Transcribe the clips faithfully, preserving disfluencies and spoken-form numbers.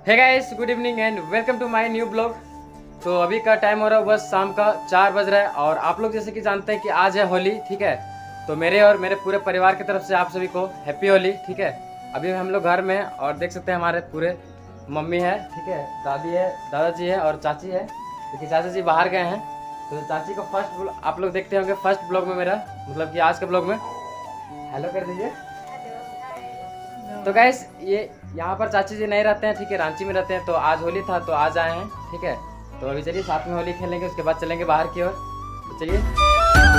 Hey guys, good evening and welcome to my new blog. तो अभी का time हो रहा है बस शाम का चार बज रहा है और आप लोग जैसे कि जानते हैं कि आज है होली, ठीक है। तो मेरे और मेरे पूरे परिवार की तरफ से आप सभी को हैप्पी होली, ठीक है। अभी हम लोग घर में हैं और देख सकते हैं हमारे पूरे मम्मी है, ठीक है, दादी है, दादाजी है और चाची है, क्योंकि चाचा जी बाहर गए हैं। तो चाची को फर्स्ट आप लोग देखते होंगे फर्स्ट ब्लॉग में मेरा, मतलब कि आज के ब्लॉग में हेलो कर दीजिए। तो गाइस ये यहाँ पर चाची जी नहीं रहते हैं, ठीक है, रांची में रहते हैं। तो आज होली था तो आज आए हैं, ठीक है। तो अभी चलिए साथ में होली खेलेंगे, उसके बाद चलेंगे बाहर की ओर। तो चलिए।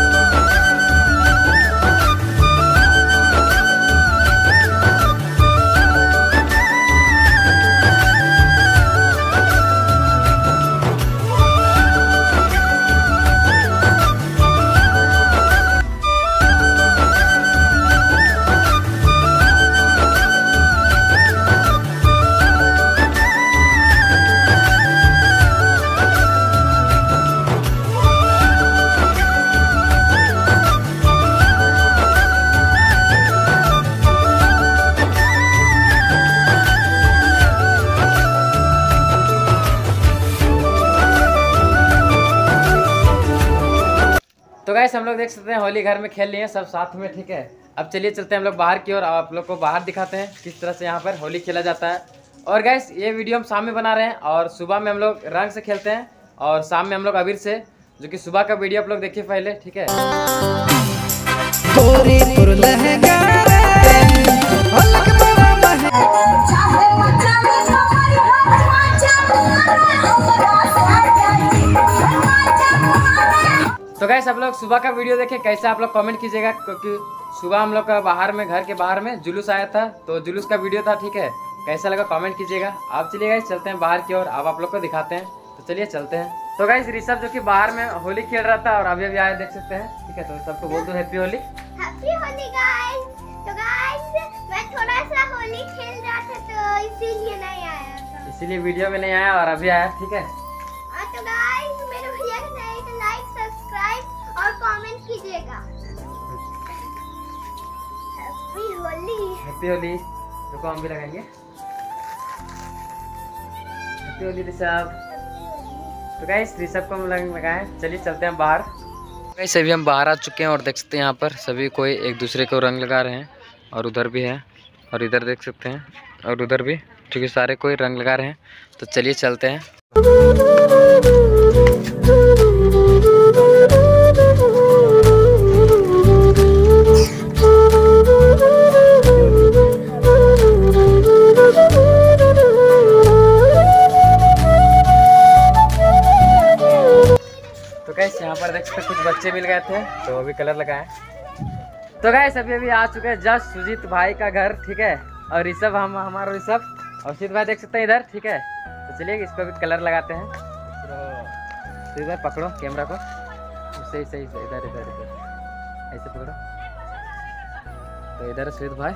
तो गाइस हम लोग देख सकते हैं होली घर में खेल लिए हैं सब साथ में, ठीक है। अब चलिए चलते हैं हम लोग बाहर की ओर, आप लोग को बाहर दिखाते हैं किस तरह से यहाँ पर होली खेला जाता है। और गाइस ये वीडियो हम शाम में बना रहे हैं और सुबह में हम लोग रंग से खेलते हैं और शाम में हम लोग अबीर से, जो कि सुबह का वीडियो आप लोग देखिए पहले, ठीक है। तो गाइस आप लोग सुबह का वीडियो देखें, कैसा आप लोग कमेंट कीजिएगा, क्योंकि सुबह हम लोग का बाहर में घर के बाहर में जुलूस आया था, तो जुलूस का वीडियो था, ठीक है। कैसा लगा कमेंट कीजिएगा। आप चलिए गाइस चलते हैं बाहर की ओर, अब आप लोग को दिखाते हैं। तो चलिए चलते हैं। तो गाइस ऋषभ जो कि बाहर में होली खेल रहा था और अभी अभी आया, देख सकते हैं, ठीक है। तो सबको बोल दो happy Holi. Happy Holi guys. तो गाइस मैं थोड़ा सा होली खेल रहा था तो इसीलिए नहीं आया था, इसीलिए वीडियो में नहीं आया और अभी आया, ठीक है। तो गाइस मेरे भैया को चाहिए तो लाइक सब्सक्राइब और कमेंट कीजिएगा। हैप्पी होली। हैप्पी होली। रुको हम भी लगाएंगे हैप्पी होली ऋषभ। तो गाइस ऋषभ को हम लगाएं। चलिए चलते हैं बाहर। गाइस अभी हम बाहर आ चुके हैं और देख सकते हैं यहाँ पर सभी कोई एक दूसरे को रंग लगा रहे हैं और उधर भी है और इधर देख सकते हैं और उधर भी, क्योंकि सारे कोई रंग लगा रहे हैं। तो चलिए चलते हैं। तो गाइस यहाँ पर देख सकते कुछ बच्चे मिल गए थे तो अभी कलर लगाए। तो गाइस अभी अभी आ चुके हैं जस्ट सुजीत भाई का घर, ठीक है। और ऋषभ हम हमारा ऋषभ और सुजीत भाई देख सकते हैं इधर, ठीक है। तो चलिए इसको भी कलर लगाते हैं। तो इधर पकड़ो कैमरा को, सही सही सही, इधर इधर इधर ऐसे पकड़ो। तो इधर सुजीत भाई,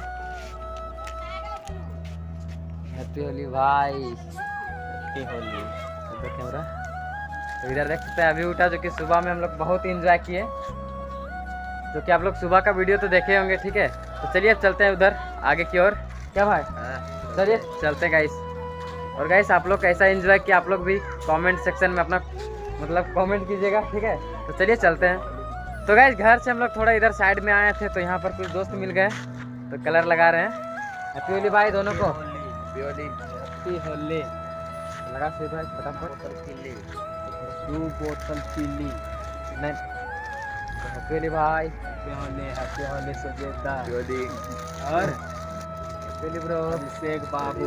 हैप्पी होली भाई, हैप्पी होली। इधर कैमरा। तो इधर देख सकते हैं अभी उठा, जो कि सुबह में हम लोग बहुत इंजॉय किए, जो कि आप लोग सुबह का वीडियो तो देखे होंगे, ठीक है। तो चलिए अब चलते हैं उधर आगे की ओर, क्या भाई। चलिए चलते हैं गाइस। और गाइस आप लोग कैसा एंजॉय किया आप लोग भी कमेंट सेक्शन में अपना मतलब कमेंट कीजिएगा, ठीक है। तो चलिए चलते हैं। तो गाइस घर से हम लोग थोड़ा इधर साइड में आए थे तो यहाँ पर कुछ दोस्त मिल गए तो कलर लगा रहे हैं। हैप्पी होली भाई दोनों को। हैप्पी होली लगा से भाई फटाफट। दो बोतल चिल्ली नहीं। हैप्पी होली भाई। हैप्पी होली, हैप्पी होली सुजेता और हैप्पी होली ब्रो शेख बाबू।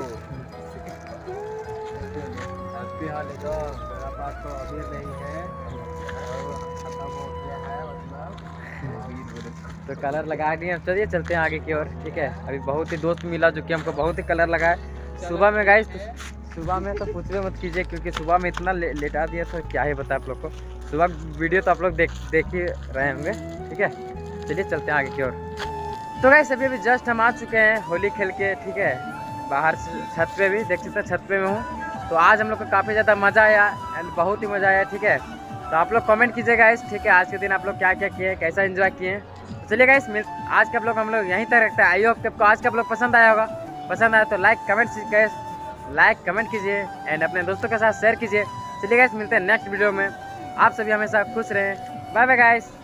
हैप्पी होली। तो मेरा पास तो अभी नहीं है और खत्म हो गया है, मतलब तो कलर लगा दिए। अब चलिए चलते हैं आगे की ओर, ठीक है। अभी बहुत ही दोस्त मिला जो कि हमको बहुत ही कलर लगाए सुबह में गाइस। सुबह में तो पूछवे मत कीजिए, क्योंकि सुबह में इतना ले, लेटा दिया तो क्या ही बता आप लोग को। सुबह वीडियो तो आप लोग देख देख ही रहे होंगे, ठीक है। चलिए चलते हैं आगे की ओर। तो गाइस अभी अभी जस्ट हम आ चुके हैं होली खेल के, ठीक है। बाहर छत पे भी देख सकते हैं, छत पे मैं हूँ। तो आज हम लोग को काफ़ी ज़्यादा मज़ा आया एंड बहुत ही मज़ा आया, ठीक है। तो आप लोग कमेंट कीजिएगा इस, ठीक है, आज के दिन आप लोग क्या क्या किए, कैसा एंजॉय किए। तो चलिए गाइस आज का ब्लॉग हम लोग यहीं तक रखते हैं। आई होप कि आपको आज का ब्लॉग पसंद आया होगा। पसंद आया तो लाइक कमेंट लाइक कमेंट कीजिए एंड अपने दोस्तों के साथ शेयर कीजिए। चलिए गाइस, मिलते हैं नेक्स्ट वीडियो में। आप सभी हमेशा खुश रहें। Bye bye guys.